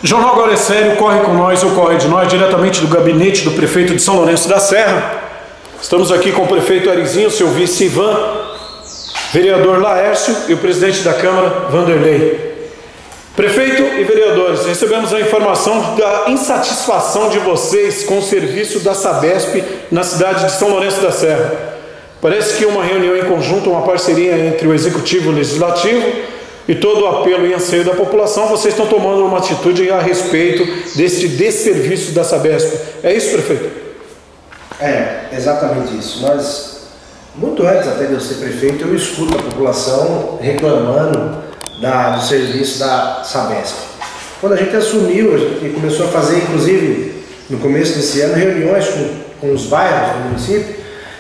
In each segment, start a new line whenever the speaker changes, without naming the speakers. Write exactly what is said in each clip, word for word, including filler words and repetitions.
Jornal Agora é Sério, corre com nós, ou corre de nós, diretamente do gabinete do prefeito de São Lourenço da Serra. Estamos aqui com o prefeito Arizinho, seu vice Ivan, vereador Laércio e o presidente da Câmara, Vanderlei. Prefeito e vereadores, recebemos a informação da insatisfação de vocês com o serviço da Sabesp na cidade de São Lourenço da Serra. Parece que uma reunião em conjunto, uma parceria entre o Executivo e o Legislativo e todo o apelo e anseio da população, vocês estão tomando uma atitude a respeito deste desserviço da Sabesp. É isso, prefeito?
É, exatamente isso. Nós, muito antes até de eu ser prefeito, eu escuto a população reclamando da, do serviço da Sabesp. Quando a gente assumiu, a gente começou a fazer, inclusive, no começo desse ano, reuniões com, com os bairros do município,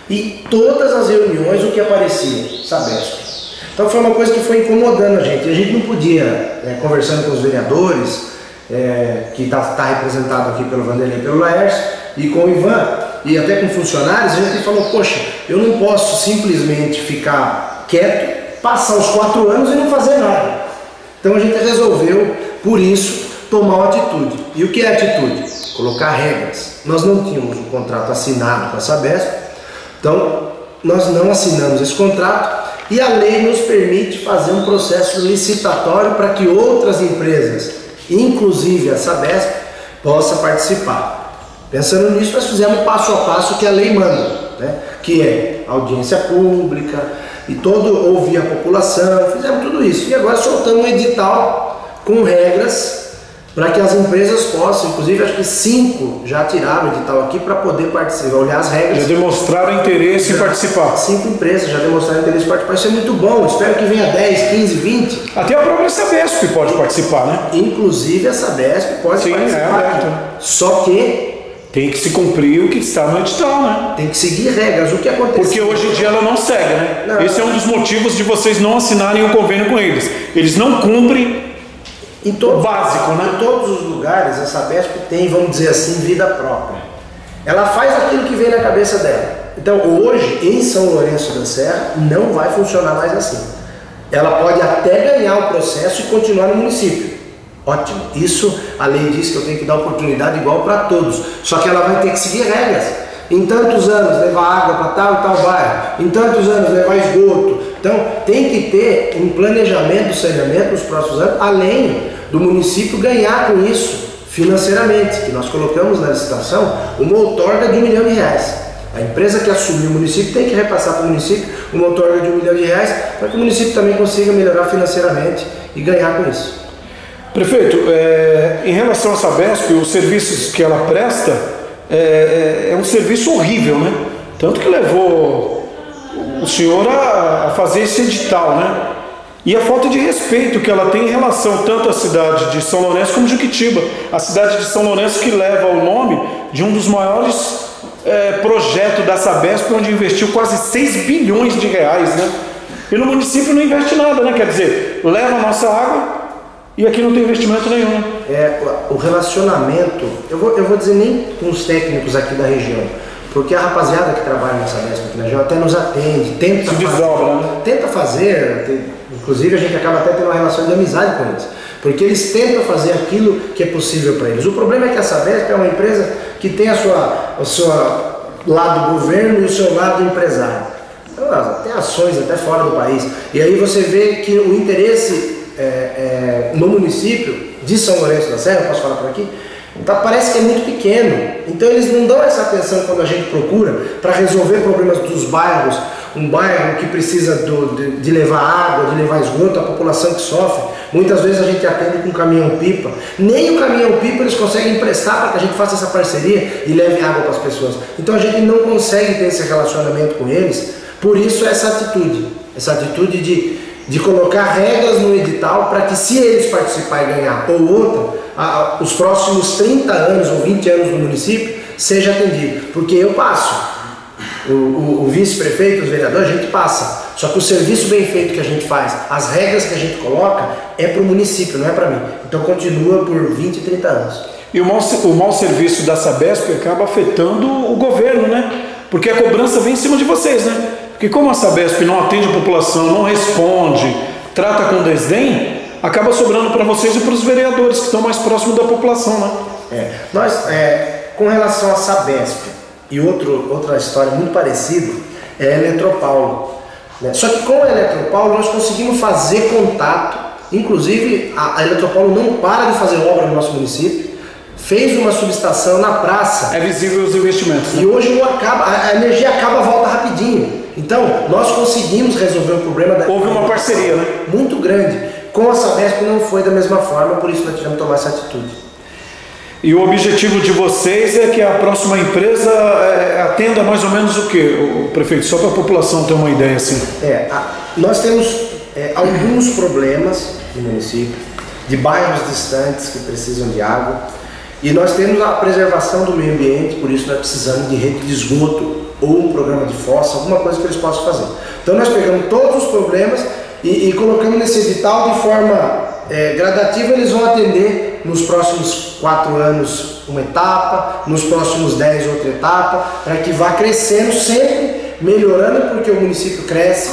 e todas as reuniões o que aparecia? Sabesp. Então foi uma coisa que foi incomodando a gente. E a gente não podia, é, conversando com os vereadores, é, que está tá representado aqui pelo Vanderlei e pelo Laércio, e com o Ivan, e até com funcionários, a gente falou, poxa, eu não posso simplesmente ficar quieto, passar os quatro anos e não fazer nada. Então a gente resolveu, por isso, tomar uma atitude. E o que é atitude? Colocar regras. Nós não tínhamos um contrato assinado com a Sabesp, então nós não assinamos esse contrato, e a lei nos permite fazer um processo licitatório para que outras empresas, inclusive a Sabesp, possa participar. Pensando nisso, nós fizemos passo a passo que a lei manda, né? Que é audiência pública, e todo ouvir a população, fizemos tudo isso. E agora soltamos um edital com regras para que as empresas possam, inclusive acho que cinco já tiraram o edital aqui para poder participar, olhar as regras.
Já demonstraram interesse em participar.
Cinco empresas já demonstraram interesse em participar, isso é muito bom, espero que venha dez, quinze, vinte.
Até a própria Sabesp pode participar, né?
Inclusive a Sabesp pode
Sim,
participar.
É aberto.
Só que
tem que se cumprir o que está no edital, né?
Tem que seguir regras, o que aconteceu.
Porque hoje em dia ela não segue, né?
Não,
Esse é um dos motivos de vocês não assinarem o convênio com eles. Eles não cumprem
Em todos,
o básico, né?
Em todos os lugares, a Sabesp tem, vamos dizer assim, vida própria. Ela faz aquilo que vem na cabeça dela. Então, hoje, em São Lourenço da Serra, não vai funcionar mais assim. Ela pode até ganhar o processo e continuar no município. Ótimo. Isso, a lei diz que eu tenho que dar oportunidade igual para todos. Só que ela vai ter que seguir regras. Em tantos anos, levar água para tal e tal bairro. Em tantos anos, levar esgoto. Então, tem que ter um planejamento do saneamento nos próximos anos, além do município ganhar com isso financeiramente, que nós colocamos na licitação uma outorga de um milhão de reais. A empresa que assumiu o município tem que repassar para o município uma outorga de um milhão de reais para que o município também consiga melhorar financeiramente e ganhar com isso.
Prefeito, é, em relação à Sabesp, os serviços que ela presta é, é, é um serviço horrível, né? Tanto que levou o senhor a, a fazer esse edital, né? E a falta de respeito que ela tem em relação tanto à cidade de São Lourenço como de Juquitiba. A cidade de São Lourenço que leva o nome de um dos maiores é, projetos da Sabesp, onde investiu quase seis bilhões de reais, né? E no município não investe nada, né? Quer dizer, leva a nossa água e aqui não tem investimento nenhum.
É, o relacionamento, eu vou, eu vou dizer nem com os técnicos aqui da região, porque a rapaziada que trabalha na Sabesp aqui na região até nos atende, tenta
Se
fazer,
desdobra, né?
tenta fazer, tem, inclusive a gente acaba até tendo uma relação de amizade com eles, porque eles tentam fazer aquilo que é possível para eles. O problema é que a Sabesp é uma empresa que tem a sua, o seu lado governo e o seu lado empresário. Então, ela tem ações até fora do país, e aí você vê que o interesse É, é, no município de São Lourenço da Serra, posso falar por aqui, tá, parece que é muito pequeno. Então eles não dão essa atenção quando a gente procura para resolver problemas dos bairros, um bairro que precisa do, de, de levar água, de levar esgoto, a população que sofre. Muitas vezes a gente atende com caminhão-pipa, nem o caminhão-pipa eles conseguem emprestar para que a gente faça essa parceria e leve água para as pessoas. Então a gente não consegue ter esse relacionamento com eles, por isso essa atitude, essa atitude de de colocar regras no edital para que, se eles participarem e ganhar ou outra, a, a, os próximos trinta anos ou vinte anos do município seja atendido. Porque eu passo, o, o, o vice-prefeito, os vereadores, a gente passa. Só que o serviço bem feito que a gente faz, as regras que a gente coloca, é para o município, não é para mim. Então continua por vinte, trinta anos.
E o mau, o mau serviço da Sabesp acaba afetando o governo, né? Porque a cobrança vem em cima de vocês, né? Porque como a Sabesp não atende a população, não responde, trata com desdém, acaba sobrando para vocês e para os vereadores que estão mais próximos da população, né?
É, nós, é, com relação à Sabesp e outro, outra história muito parecida é a Eletropaulo, né? Só que com a Eletropaulo nós conseguimos fazer contato, inclusive a, a Eletropaulo não para de fazer obra no nosso município, fez uma subestação na praça.
É visível os investimentos, né?
E hoje não acaba, a energia acaba, volta rapidinho. Então, nós conseguimos resolver o problema da...
Houve uma parceria, né?
Muito grande. Com a Sabesp não foi da mesma forma, por isso nós tivemos que tomar essa atitude.
E o objetivo de vocês é que a próxima empresa é, atenda mais ou menos o quê, o prefeito? Só para a população ter uma ideia assim.
É, a, nós temos é, alguns problemas no município, de bairros distantes que precisam de água, e nós temos a preservação do meio ambiente, por isso nós precisamos de rede de esgoto, ou um programa de fossa, alguma coisa que eles possam fazer. Então nós pegamos todos os problemas e, e colocamos nesse edital de forma é, gradativa. Eles vão atender nos próximos quatro anos uma etapa, nos próximos dez outra etapa, para que vá crescendo, sempre melhorando, porque o município cresce,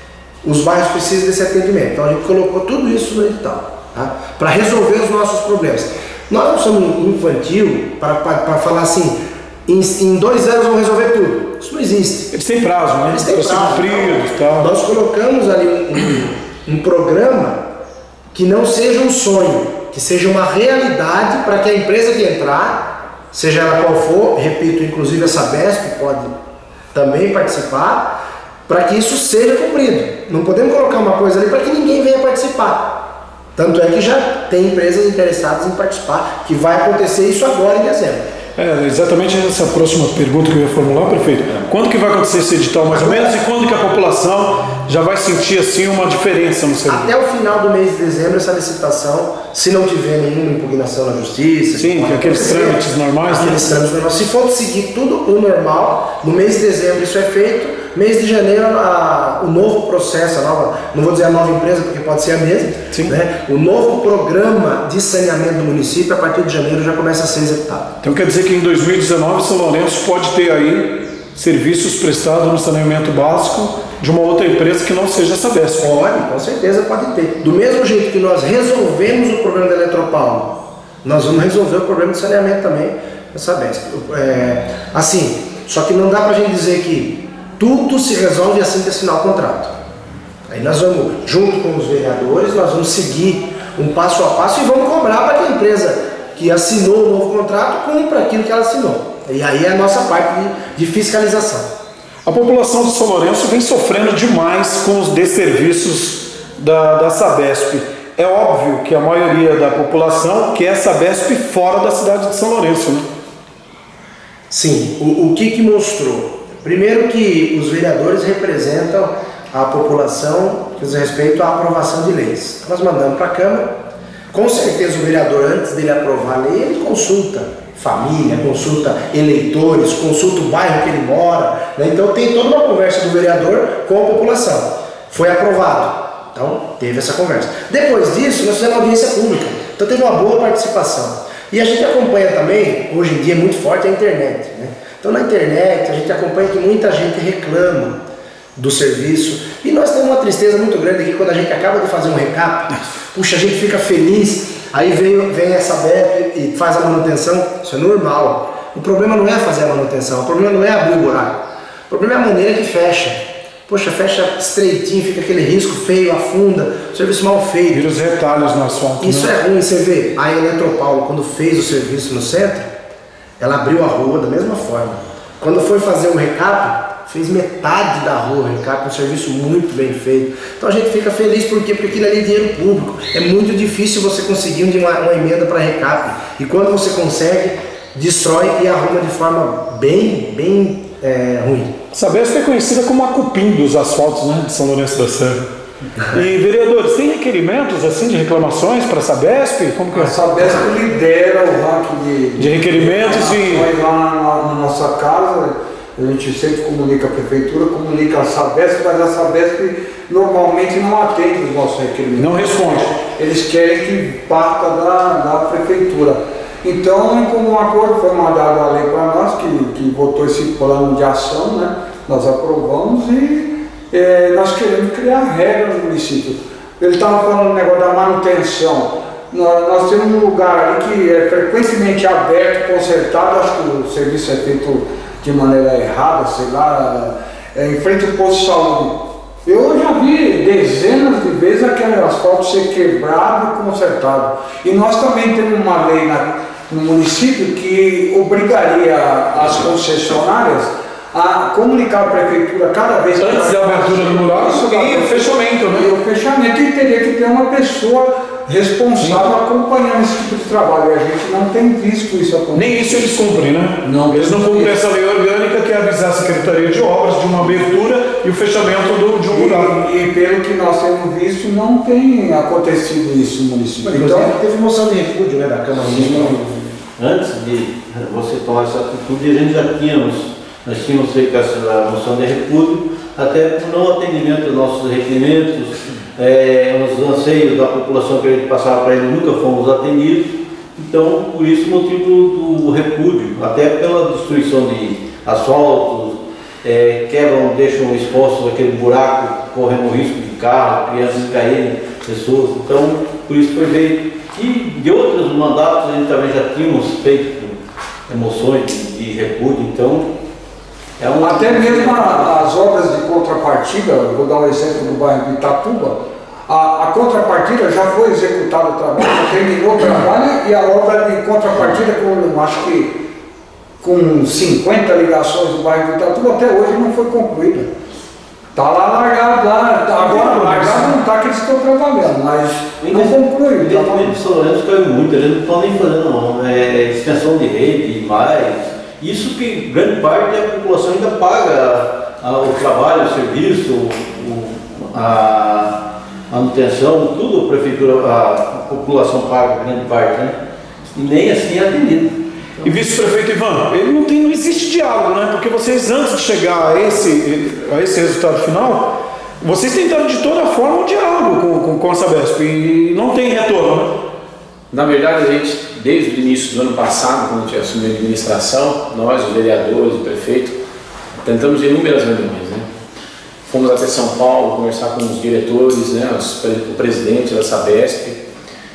os bairros precisam desse atendimento. Então a gente colocou tudo isso no edital, tá? Para resolver os nossos problemas. Nós não somos infantil para falar assim, em, em dois anos vamos resolver tudo. Isso não existe.
Eles têm prazo, né?
Eles têm prazo.
Cumpridos,
então,
tal.
Nós colocamos ali um, um, um programa que não seja um sonho, que seja uma realidade para que a empresa que entrar, seja ela qual for, repito, inclusive a Sabesp pode também participar, para que isso seja cumprido. Não podemos colocar uma coisa ali para que ninguém venha participar. Tanto é que já tem empresas interessadas em participar, que vai acontecer isso agora em dezembro.
É exatamente essa próxima pergunta que eu ia formular, prefeito. Quando que vai acontecer esse edital mais ou menos e quando que a população já vai sentir assim uma diferença no serviço?
Até o final do mês de dezembro essa licitação, se não tiver nenhuma impugnação na justiça...
Sim, que aqueles trâmites normais...
Aqueles
né?
trâmites normais. Se for seguir tudo o normal, no mês de dezembro isso é feito, mês de janeiro a, o novo processo, a nova, não vou dizer a nova empresa porque pode ser a mesma, né? O novo programa de saneamento do município a partir de janeiro já começa a ser executado.
Então quer dizer que em dois mil e dezenove São Lourenço pode ter aí serviços prestados no saneamento básico de uma outra empresa que não seja a Sabesp?
Pode, com certeza pode ter. Do mesmo jeito que nós resolvemos o problema da Eletropaulo, nós vamos resolver o problema de saneamento também da Sabesp. É, assim, só que não dá pra gente dizer que tudo se resolve assim que assinar o contrato. Aí nós vamos, junto com os vereadores, nós vamos seguir um passo a passo e vamos cobrar para que a empresa que assinou o novo contrato cumpra aquilo que ela assinou. E aí é a nossa parte de, de fiscalização.
A população de São Lourenço vem sofrendo demais com os desserviços da, da Sabesp. É óbvio que a maioria da população quer a Sabesp fora da cidade de São Lourenço, né?
Sim, o, o que que mostrou? Primeiro que os vereadores representam a população que diz respeito à aprovação de leis. Nós mandamos para a Câmara, com certeza o vereador, antes dele aprovar a lei, ele consulta família, consulta eleitores, consulta o bairro que ele mora, né? Então tem toda uma conversa do vereador com a população. Foi aprovado, então teve essa conversa. Depois disso, nós fizemos audiência pública, então teve uma boa participação. E a gente acompanha também, hoje em dia é muito forte a internet, né? Então na internet a gente acompanha que muita gente reclama do serviço, e nós temos uma tristeza muito grande aqui quando a gente acaba de fazer um recap, puxa, a gente fica feliz, aí vem, vem essa B E P e faz a manutenção, isso é normal. O problema não é fazer a manutenção, o problema não é abrir o buraco, o problema é a maneira que fecha. Poxa, fecha estreitinho, fica aquele risco feio, afunda, serviço mal feito.
Vira os retalhos no asfalto.
Isso
né?
é ruim, você vê, a Eletropaulo, quando fez o serviço no centro, ela abriu a rua da mesma forma. Quando foi fazer o recap, fez metade da rua, recap, um serviço muito bem feito. Então a gente fica feliz, por quê? Porque aquilo ali é dinheiro público. É muito difícil você conseguir uma, uma emenda para recap. E quando você consegue, destrói e arruma de forma bem, bem é, ruim.
Sabesp é conhecida como a cupim dos asfaltos, né, de São Lourenço da Serra. E vereadores, tem requerimentos assim de reclamações para a Sabesp? Como que é?
A Sabesp lidera o ranking de,
de requerimentos e
lá na, na nossa casa. A gente sempre comunica a prefeitura, comunica a Sabesp, mas a Sabesp normalmente não atende os nossos requerimentos.
Não responde.
Eles querem que parta da, da prefeitura. Então, como um acordo foi mandado a lei para nós, que, que votou esse plano de ação, né? Nós aprovamos e é, nós queremos criar regras no município. ele estava falando do negócio da manutenção. Nós, nós temos um lugar ali que é frequentemente aberto, consertado, acho que o serviço é feito de maneira errada, sei lá, é, em frente ao posto de saúde. Eu já vi dezenas de vezes aquele asfalto ser quebrado e consertado. E nós também temos uma lei na, no município que obrigaria as concessionárias a comunicar à prefeitura cada vez que...
Antes da abertura do mural e o fechamento, né?
E o fechamento, e teria que ter uma pessoa responsável acompanhando esse tipo de trabalho. E a gente não tem visto isso acontecer.
Nem isso eles cumprem, né?
Não,
eles não cumprem essa lei orgânica que é avisar a Secretaria de Obras de uma abertura e o fechamento do, de um mural.
E, e pelo que nós temos visto, não tem acontecido isso no município.
Então, teve moção de repúdio, né, da Câmara Municipal.
Antes de você tomar essa atitude, a gente já tínhamos, nós tínhamos feito essa moção de repúdio, até por não atendimento dos nossos requerimentos, é, os anseios da população que a gente passava para ele nunca fomos atendidos, então por isso o motivo do, do repúdio, até pela destruição de asfaltos, é, quebram, deixam expostos aquele buraco, correndo risco de carro, crianças caírem, pessoas, então por isso foi feito. E de outros mandatos a gente também já tínhamos feito moções de, de repúdio, então é um...
Até mesmo a, as obras de contrapartida, vou dar um exemplo do bairro de Itatuba, a, a contrapartida já foi executada o trabalho, já terminou o trabalho, e a obra de contrapartida, com, acho que com cinquenta ligações do bairro de Itatuba, até hoje não foi concluída. Está lá largado, lá, tá, agora largado não está que eles estão trabalhando, mas não conclui.
O investimento de São Lourenço caiu muito, eles não estão nem fazendo não, é extensão de rede, mais. Isso que grande parte da população ainda paga a, o trabalho, o serviço, o, a manutenção, tudo a prefeitura, a população paga grande parte, né? E nem assim é atendido.
E vice-prefeito Ivan, ele não, tem, não existe diálogo, né? Porque vocês, antes de chegar a esse, a esse resultado final, vocês tentaram de toda forma um diálogo com, com, com a Sabesp e não tem retorno, né?
Na verdade, a gente, desde o início do ano passado, quando a gente assumiu a administração, nós, os vereadores, o prefeito, tentamos inúmeras reuniões, né? Fomos até São Paulo conversar com os diretores, né? Os, o presidente da Sabesp.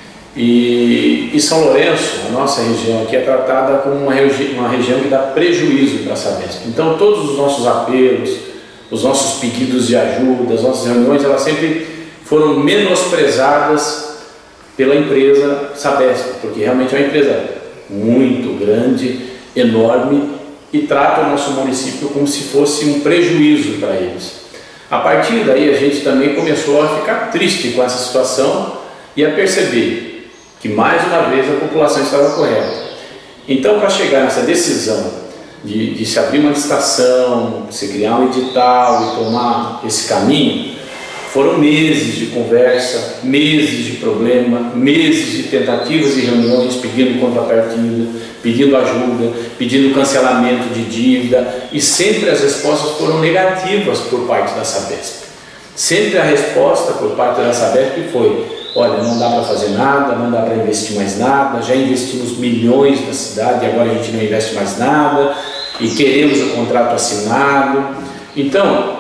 E, e São Lourenço, a nossa região aqui, é tratada como uma, regi uma região que dá prejuízo para a Sabesp. Então, todos os nossos apelos, os nossos pedidos de ajuda, as nossas reuniões, elas sempre foram menosprezadas pela empresa Sabesp, porque realmente é uma empresa muito grande, enorme, e trata o nosso município como se fosse um prejuízo para eles. A partir daí, a gente também começou a ficar triste com essa situação e a perceber que mais uma vez a população estava correta. Então, para chegar nessa decisão de, de se abrir uma licitação, se criar um edital e tomar esse caminho, foram meses de conversa, meses de problema, meses de tentativas e reuniões pedindo contrapartida, pedindo ajuda, pedindo cancelamento de dívida, e sempre as respostas foram negativas por parte da Sabesp. Sempre a resposta por parte da Sabesp foi: olha, não dá para fazer nada, não dá para investir mais nada, já investimos milhões na cidade e agora a gente não investe mais nada e queremos o contrato assinado. Então,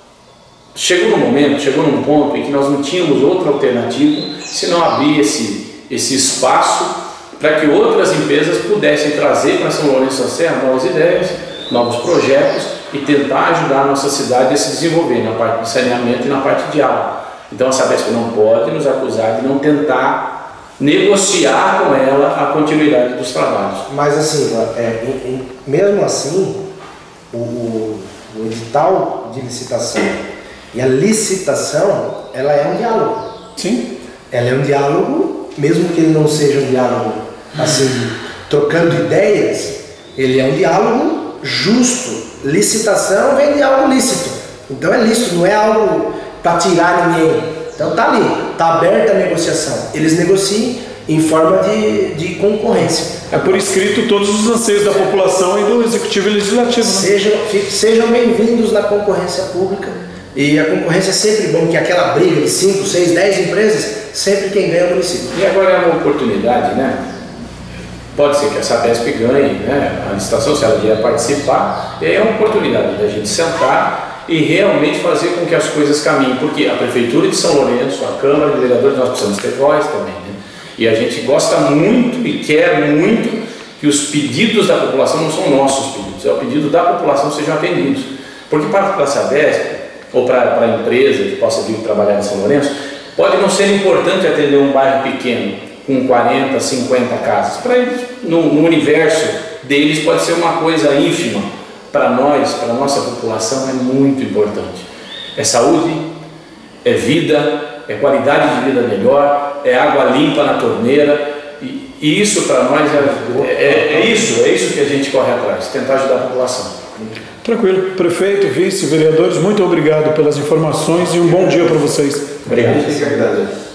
chegou num momento, chegou num ponto em que nós não tínhamos outra alternativa se não abrir esse, esse espaço para que outras empresas pudessem trazer para São Lourenço da Serra novas ideias, novos projetos e tentar ajudar a nossa cidade a se desenvolver na parte de saneamento e na parte de água. Então a Sabesp não pode nos acusar de não tentar negociar com ela a continuidade dos trabalhos.
Mas assim, é, em, em, mesmo assim, o, o, o edital de licitação e a licitação, ela é um diálogo.
Sim.
Ela é um diálogo, mesmo que ele não seja um diálogo assim, trocando ideias, ele é um diálogo justo. Licitação vem de algo lícito. Então é lícito, não é algo para tirar ninguém. Então tá ali, tá aberta a negociação. Eles negociam em forma de, de concorrência.
É por escrito todos os anseios da população e do Executivo e Legislativo, né?
Sejam, sejam bem-vindos na concorrência pública. E a concorrência é sempre bom, que aquela briga de cinco, seis, dez empresas, sempre quem ganha é o município.
E agora é uma oportunidade, né? Pode ser que a Sabesp ganhe, né, a licitação, se ela vier participar, e aí é uma oportunidade da gente sentar e realmente fazer com que as coisas caminhem, porque a Prefeitura de São Lourenço, a Câmara de Vereadores, nós precisamos ter voz também, né? E a gente gosta muito e quer muito que os pedidos da população não são nossos pedidos, é o pedido da população que sejam atendidos, porque para a Sabesp, ou para a empresa que possa vir trabalhar em São Lourenço, pode não ser importante atender um bairro pequeno, com quarenta, cinquenta casas, para eles, no, no universo deles pode ser uma coisa ínfima. Para nós, para a nossa população, é muito importante. É saúde, é vida, é qualidade de vida melhor, é água limpa na torneira, e, e isso para nós é, é, é isso, é isso que a gente corre atrás, tentar ajudar a população.
Tranquilo. Prefeito, vice, vereadores, muito obrigado pelas informações e um bom dia para vocês.
Obrigado.
Obrigado.